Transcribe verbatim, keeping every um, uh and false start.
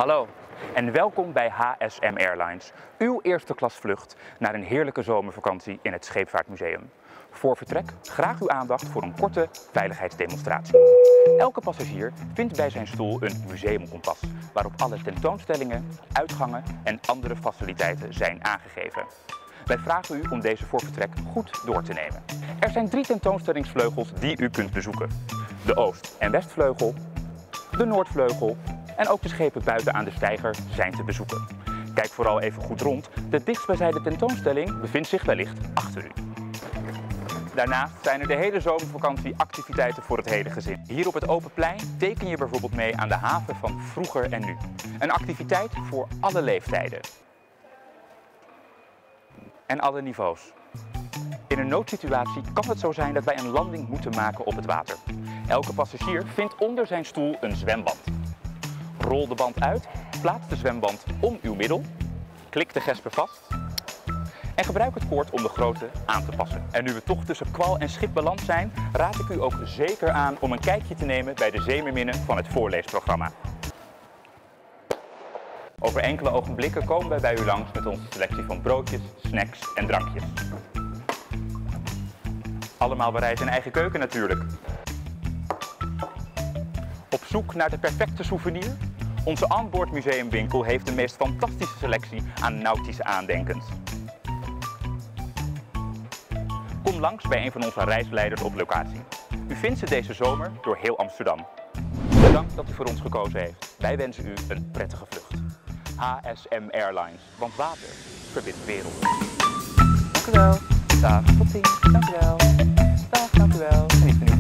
Hallo en welkom bij H S M Airlines, uw eerste klas vlucht naar een heerlijke zomervakantie in het Scheepvaartmuseum. Voor vertrek graag uw aandacht voor een korte veiligheidsdemonstratie. Elke passagier vindt bij zijn stoel een museumkompas, waarop alle tentoonstellingen, uitgangen en andere faciliteiten zijn aangegeven. Wij vragen u om deze voor vertrek goed door te nemen. Er zijn drie tentoonstellingsvleugels die u kunt bezoeken. De Oost- en Westvleugel, de Noordvleugel en ook de schepen buiten aan de steiger zijn te bezoeken. Kijk vooral even goed rond. De dichtstbijzijnde tentoonstelling bevindt zich wellicht achter u. Daarnaast zijn er de hele zomervakantie activiteiten voor het hele gezin. Hier op het open plein teken je bijvoorbeeld mee aan de haven van vroeger en nu. Een activiteit voor alle leeftijden. En alle niveaus. In een noodsituatie kan het zo zijn dat wij een landing moeten maken op het water. Elke passagier vindt onder zijn stoel een zwembad. Rol de band uit, plaats de zwemband om uw middel, klik de gespen vast en gebruik het koord om de grootte aan te passen. En nu we toch tussen kwal en schip beland zijn, raad ik u ook zeker aan om een kijkje te nemen bij de zeemeerminnen van het voorleesprogramma. Over enkele ogenblikken komen wij bij u langs met onze selectie van broodjes, snacks en drankjes. Allemaal bereid in eigen keuken natuurlijk. Op zoek naar de perfecte souvenir? Onze onboard museumwinkel heeft de meest fantastische selectie aan nautische aandenkens. Kom langs bij een van onze reisleiders op locatie. U vindt ze deze zomer door heel Amsterdam. Bedankt dat u voor ons gekozen heeft. Wij wensen u een prettige vlucht. H S M Airlines, want water verbindt werelden. Dank u wel. Dag, tot ziens. Dank u wel. Dag, dank u wel. Geniet van uw